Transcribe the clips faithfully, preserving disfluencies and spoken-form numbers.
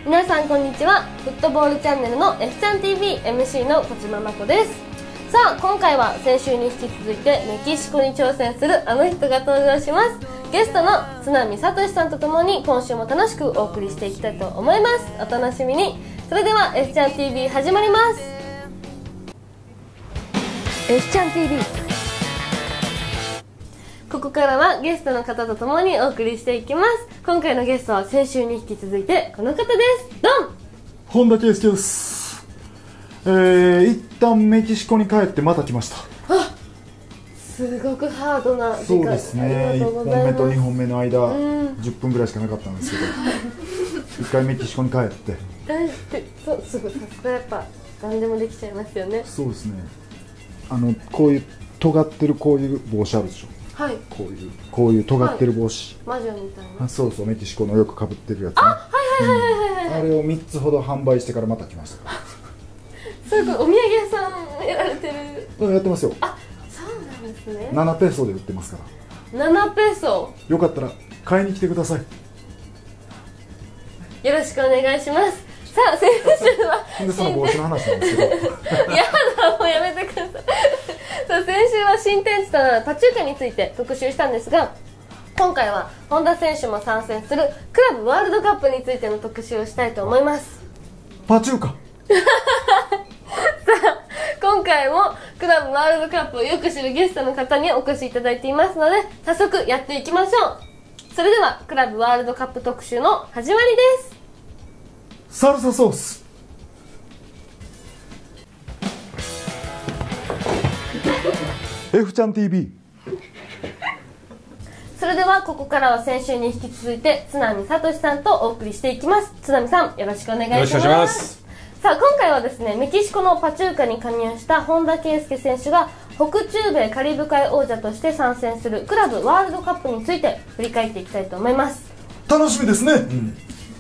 皆さんこんにちは。フットボールチャンネルの F ちゃん ティーブイ エムシー の小島真子です。さあ今回は先週に引き続いてメキシコに挑戦するあの人が登場します。ゲストの津波聡さんとともに今週も楽しくお送りしていきたいと思います。お楽しみに。それでは F ちゃん ティーブイ 始まります。 F ちゃん ティーブイ、 ここからはゲストの方とともにお送りしていきます。今回のゲストは先週に引き続いてこの方です。ドン。 本田圭佑です。えー、一旦メキシコに帰ってまた来ました。 あ、すごくハードな時間。 そうですね、いっぽんめとにほんめの間、 うん、 じゅっぷんぐらいしかなかったんですけど一回メキシコに帰ってだってそうすぐさすがやっぱ何でもできちゃいますよね。 そうですね、あのこういう尖ってるこういう帽子あるでしょ。 はい、 こういうこういう尖ってる帽子、 はい、魔女みたいな。 あ、そうそう、メキシコのよくかぶってるやつね。 あ、はいはいはいはいはい、 うん、あれをみっつほど販売してからまた来ましたからそういうこと。お土産屋さんやられてる。 うん、やってますよ。 あ、そうなんですね。 ななペソで売ってますから。 ななペソ。よかったら買いに来てください。 よろしくお願いします。さあ先週はでその帽子の話なんですけどやだ、もうやめてくださいさあ先週は新天地となるパチューカについて特集したんですが、今回は本田選手も参戦するクラブワールドカップについての特集をしたいと思います。 パチューカさあ今回もクラブワールドカップをよく知るゲストの方にお越しいただいていますので、早速やっていきましょう。それではクラブワールドカップ特集の始まりです。 サルサソースF ちゃん ティーブイ。 それではここからは先週に引き続いて津波聡さんとお送りしていきます。津波さんよろしくお願いします。 よろしくお願いします。 さあ今回はですね、メキシコのパチューカに加入した本田圭佑選手が北中米カリブ海王者として参戦するクラブワールドカップについて振り返っていきたいと思います。 楽しみですね。 うん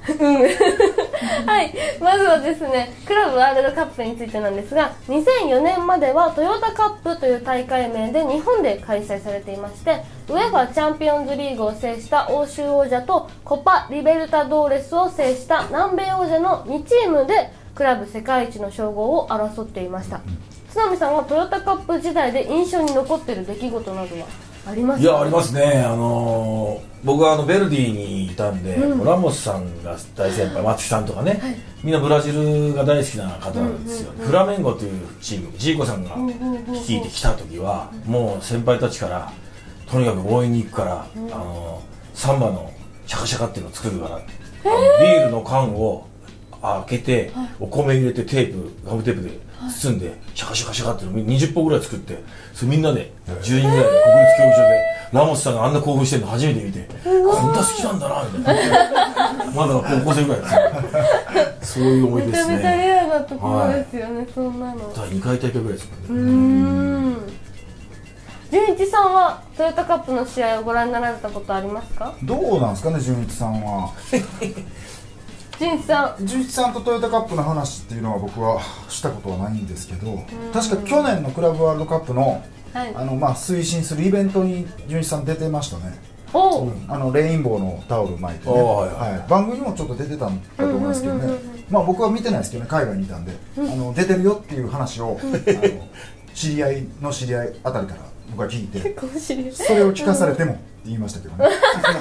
はい、まずはですね、クラブワールドカップについてなんですが、にせんよねんまではトヨタカップという大会名で日本で開催されていまして、ウェファチャンピオンズリーグを制した欧州王者とコパリベルタドーレスを制した南米王者のにチームでクラブ世界一の称号を争っていました。津波さんはトヨタカップ時代で印象に残っている出来事などはありますか？ いや、ありますね。あのー、僕はあのベルディにいたんで、うん、ラモスさんが大先輩、松木さんとかね、はい、みんなブラジルが大好きな方なんですよ、うんうんうん、フラメンゴというチーム、ジーコさんが率いてきた時は、うんうんうん、もう先輩たちからとにかく応援に行くから、うん、あのー、サンバのシャカシャカっていうのを作るから、あのビールの缶を開けて、はい、お米入れてテープガムテープで包んで、はい、シャカシャカシャカっていうのをにじゅっぽんぐらい作って、それみんなでじゅうにんぐらいで国立競技場でラモスさんがあんな興奮してるの初めて見て、こんな好きなんだなみたいなまだ高校生ぐらいですよそういう思い出ですね。 めちゃめちゃレアなところですよね、はい、そんなのにかい大会ぐらいですもんね。 うーん、純一さんはトヨタカップの試合をご覧になられたことありますか？ どうなんですかね、純一さんは純一さん純一さんとトヨタカップの話っていうのは僕はしたことはないんですけど、確か去年のクラブワールドカップの、はい、あのまあ推進するイベントに純一さん出てましたね。お、うん、あのレインボーのタオル巻いてね、はいはい、番組にもちょっと出てたんだと思いますけどね、まあ僕は見てないですけどね、海外にいたんで、うん、あの出てるよっていう話を、うん、あの知り合いの知り合いあたりから僕は聞いて、それを聞かされてもって言いましたけどね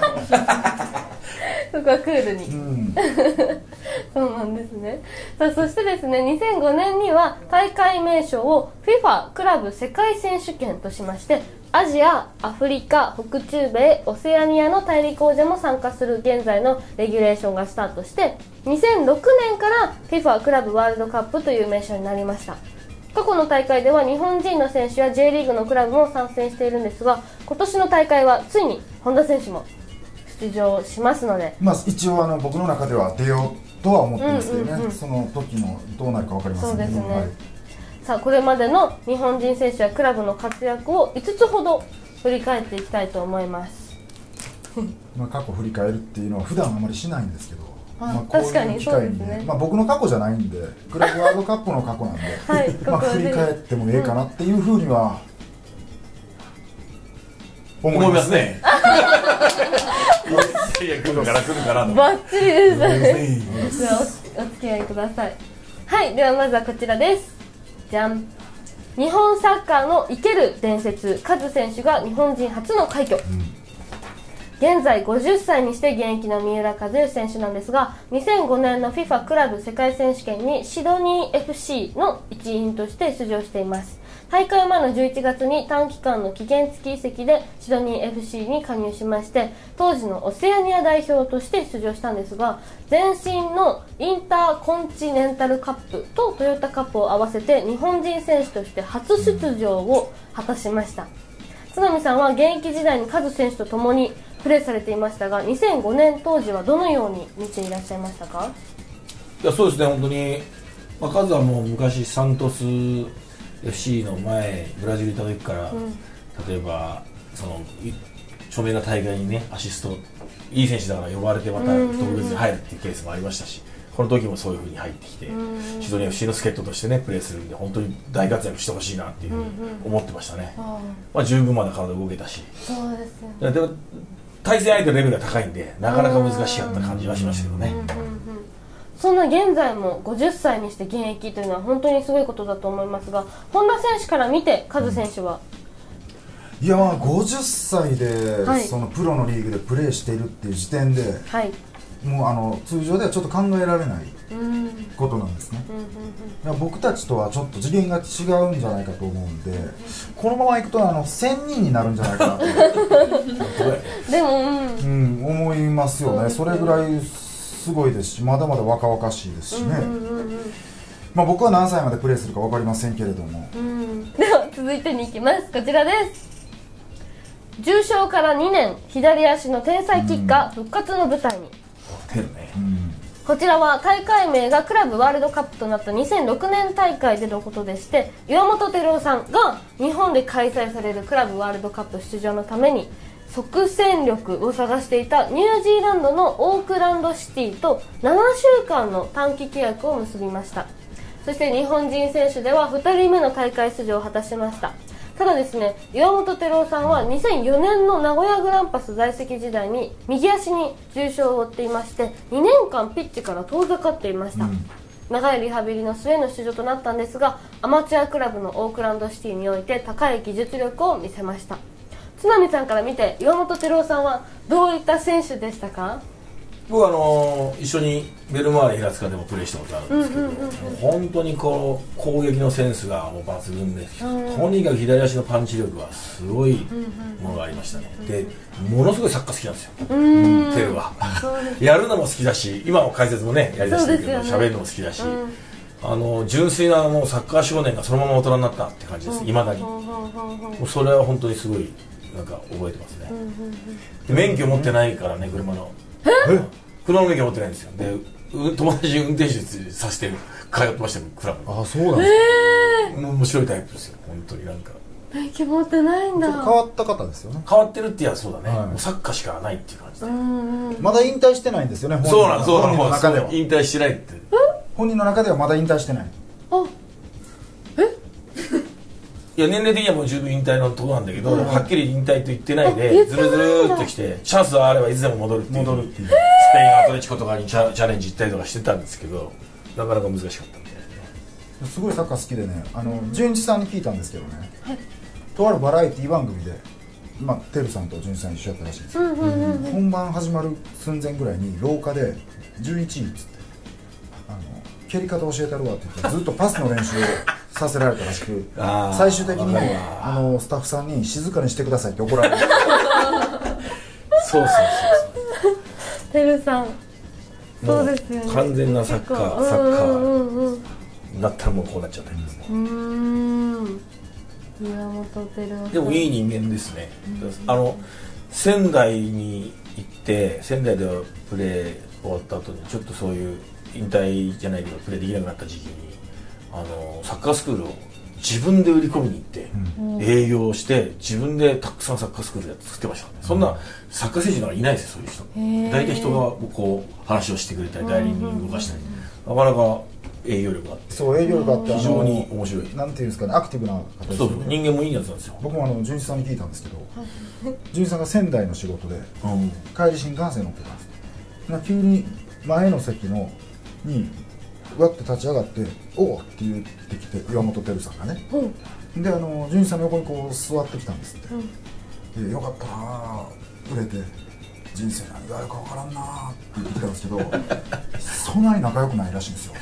そこはクールに、うん、そうなんですね。さあそしてですね、にせんごねんには大会名称を フィファ クラブ世界選手権としまして、アジア、アフリカ、北中米、オセアニアの大陸王者も参加する現在のレギュレーションがスタートして、にせんろくねんから フィファ クラブワールドカップという名称になりました。過去の大会では日本人の選手や J リーグのクラブも参戦しているんですが、今年の大会はついに本田選手も出場しますので、 まあ、一応あの僕の中では出ようとは思ってますけどね、うんうんうん、その時のどうなるか分かりませんけど、そうですね、はい、 さあこれまでの日本人選手やクラブの活躍をいつつほど振り返っていきたいと思いますまあ過去振り返るっていうのは普段あまりしないんですけど、 まあ、こういう機会にね、 まあ、僕の過去じゃないんで、クラブワールドカップの過去なんで、はい、まあ振り返ってもええかなっていうふうには思いますねいや来るから来るからのバッチリですじゃあ お, お付き合いください。はい、ではまずはこちらです。じゃん。日本サッカーの生ける伝説、カズ選手が日本人初の快挙、うん、現在ごじゅっさいにして現役の三浦知良選手なんですが、にせんごねんの フィファ クラブ世界選手権にシドニー エフシー の一員として出場しています。大会前のじゅういちがつに短期間の期限付き移籍でシドニー エフシー に加入しまして、当時のオセアニア代表として出場したんですが、前身のインターコンチネンタルカップとトヨタカップを合わせて日本人選手として初出場を果たしました。津波さんは現役時代にカズ選手と共にプレーされていましたが、にせんごねん当時はどのように見ていらっしゃいましたか？ いや、そうですね、本当に、まあ、カズはもう昔サントスエフシー の前ブラジルにいた時から、うん、例えばその著名な大会にねアシストいい選手だから呼ばれてまた特別に入るっていうケースもありましたし、この時もそういう風に入ってきて、うん、シドニー エフシー の助っ人としてねプレーするんで本当に大活躍してほしいなっていう風に思ってましたね、うんうん、まあ、十分まだ体動けたし、 そうですよね、 でも対戦相手のレベルが高いんでなかなか難しかった感じはしましたけどね、うんうんうん、 そんな現在もごじゅっさいにして現役というのは本当にすごいことだと思いますが、本田選手から見てカズ選手は、 うん、いやまあごじゅっさいで、はい、そのプロのリーグでプレーしているっていう時点で、はい、もうあの通常ではちょっと考えられないことなんですね、うんうんうん、僕たちとはちょっと次元が違うんじゃないかと思うんで、うん、このままいくとあのせんにんになるんじゃないかなとでも、うんうん、 思いますよね。それぐらいすごいですし、まだまだ若々しいですしね、うんうんうんうん、まあ、僕は何歳までプレーするか分かりませんけれども、 うん、では続いてに行きます。こちらです。重傷からにねん、左足の天才キッカー復活の舞台に、 うんね、うん、 こちらは大会名がクラブワールドカップとなったにせんろくねん大会でのことでして、岩本輝夫さんが日本で開催されるクラブワールドカップ出場のために即戦力を探していたニュージーランドのオークランドシティとななしゅうかんの短期契約を結びました。そして日本人選手ではふたりめの大会出場を果たしました。ただですね、岩本輝夫さんはにせんよねんの名古屋グランパス在籍時代に右足に重傷を負っていまして、にねんかんピッチから遠ざかっていました、うん、長いリハビリの末の出場となったんですが、アマチュアクラブのオークランドシティにおいて高い技術力を見せました。津波さんから見て岩本輝夫さんはどういった選手でしたか？ 僕はあのー、一緒にベルマーレ平塚でもプレーしたことあるんですけど、うんうんうんうん、本当にこう攻撃のセンスがもう抜群で、うん、とにかく左足のパンチ力はすごいものがありましたね、うんうん、でものすごいサッカー好きなんですよ、うん、テルはやるのも好きだし、今の解説もねやりだしてるけど喋、ね、るのも好きだし、うん、あの純粋なもうサッカー少年がそのまま大人になったって感じです、いま、うん、だに、うん、もうそれは本当にすごいなんか覚えてますね、うんうんうん、で免許持ってないからね、車の車の免許持ってないんですよ。で友達に運転手させて通ってましたよ、クラブ。 あ、そうなんですか、えー、面白いタイプですよ、本当に。なんか免許持ってないんだ。 変わった方ですよね。 変わってるっていや、そうだね、はい、もうサッカーしかないっていう感じで、 まだ引退してないんですよね、 そうなんそうなん本人の中では引退してないって。 本人の中ではまだ引退してない。 あ、 いや年齢的にはもう十分引退のところなんだけど、うん、はっきり引退と言ってないでずるずるっと来て、チャンスがあればいつでも戻るっていう、戻るっていうスペインアトレチコとかにチャ、チャレンジ行ったりとかしてたんですけど、なかなか難しかったみたいな。 すごいサッカー好きでね、あの純一さんに聞いたんですけどね、はい、とあるバラエティ番組で、まあ、テルさんと純一さん一緒やったらしいんですけど、うんうんうんうん、本番始まる寸前ぐらいに廊下で純一っつってあの蹴り方教えたるわって言ってずっとパスの練習をさせられたらしく最終的にあのスタッフさんに静かにしてくださいって怒られるそうそうそうそうてるさんそうですよね、 完全なサッカーサッカーになったらもうこうなっちゃったんですね。うーん、 岩本輝夫さんでもいい人間ですね。あの仙台に行って仙台ではプレー終わった後にちょっとそういう引退じゃないけどプレーできなくなった時期にあのサッカースクールを自分で売り込みに行って、うん、営業して自分でたくさんサッカースクールで作ってましたね、うん、そんなサッカー選手ならいないですよ、そういう人。大体人がこう話をしてくれたり代理人に動かしたり、なかなか営業力があって、 そう営業力があって非常に面白い、 なんていうんですかね、アクティブな方ですそよね。 う人間もいいやつなんですよ。 僕もあの純一さんに聞いたんですけど、純一さんが仙台の仕事で、うん、帰り新幹線乗ってたんです。な急に前の席のにわって立ち上がって「おう」って言ってきて、岩本照さんがね、うん、であの純一さんの横にこう座ってきたんですって、うん、でよかったな売れて人生何があるか分からんなって言ってきたんですけどそんなに仲良くないらしいんですよ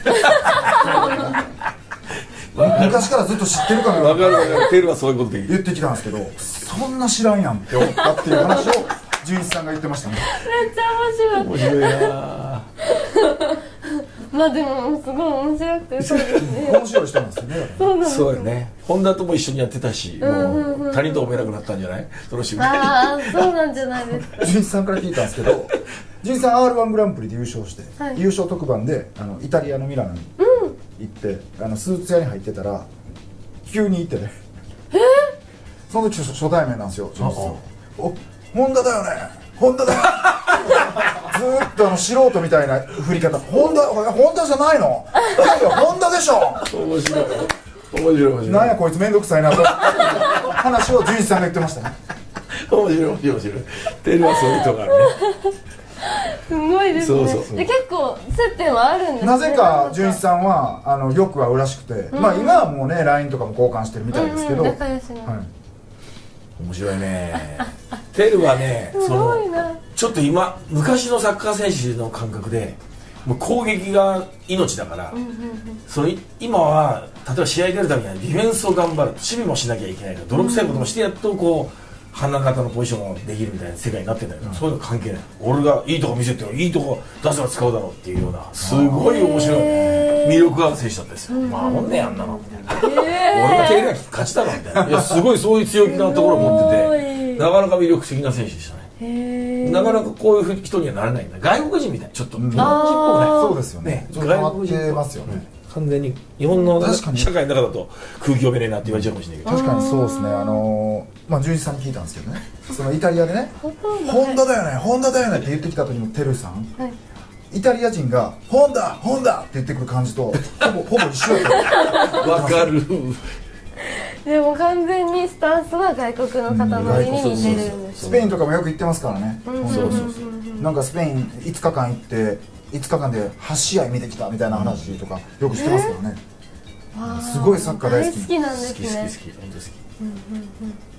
昔からずっと知ってるから分かる分かる、テルはそういうことで言ってきたんですけど、そんな知らんやんって思ったっていう話を純一さんが言ってましたね。 めっちゃ面白い。 面白いなまあでもすごい面白くて、そうですね。 面白い人なんですよね。 そうなんです。 そうよね。本田とも一緒にやってたし、もう他人と褒めなくなったんじゃない？その瞬間。 ああ、そうなんじゃないですか。 純一さんから聞いたんですけど、純一さん アールワン グランプリで優勝して、はい、優勝特番であのイタリアのミラノに行って、うん、あのスーツ屋に入ってたら急に行ってね。えー、その時初対面なんですよ。純一さん。お、本田だよね。本田だよ。ずーっとあの素人みたいな振り方。本田、本田じゃないの？いや本田でしょ。 面白い。面白い面白い。 なんやこいつ面倒くさいなと話を純一さんが言ってましたね。 面白い面白い面白い。テルはそういうとこあるね。 すごいですね。そうそうそう。で結構接点はあるんですね。 なぜか純一さんはあのよく会うらしくて、うん、まあ今はもうね ライン とかも交換してるみたいですけど。うんうん、仲良しな。はい。 面白いね。テルはね、そのちょっと今昔のサッカー選手の感覚でもう攻撃が命だから、うんうんうん、その今は例えば試合出るためにはディフェンスを頑張る、守備もしなきゃいけないから泥臭いこともしてやっとこう花形のポジションができるみたいな世界になってるんだけど、うん、そういうの関係ない。俺がいいとこ見せてよ、いいとこ出せば使うだろうっていうようなすごい面白い魅力がある選手だったんですよ。まあほんねやんなのみたいな、俺がテルが勝ちだろみたいな、いやすごいそういう強気なところを持っててなかなか魅力的な選手でしたね。なかなかこういう人にはなれないんだ。外国人みたい、ちょっと日本人っぽくない。 そうですよね。外国人ますよね。 完全に日本の社会の中だと空気読めねえなって言われちゃうかもしれないけど、 確かにそうですね。あのまあ純一さんに聞いたんですけどね、そのイタリアでねホンダだよねホンダだよねって言ってきた時のテルさん、はい、イタリア人がホンダホンダって言ってくる感じとほぼほぼ一緒だったわかる。 でも完全にスタンスは外国の方のに似てるんです。 スペインとかもよく行ってますからね。なんかスペインいつかかん行っていつかかんではち試合見てきたみたいな話とかよくしてますからね。すごいサッカー大好き。 大好きなんですね。 好き好き好き本当好き。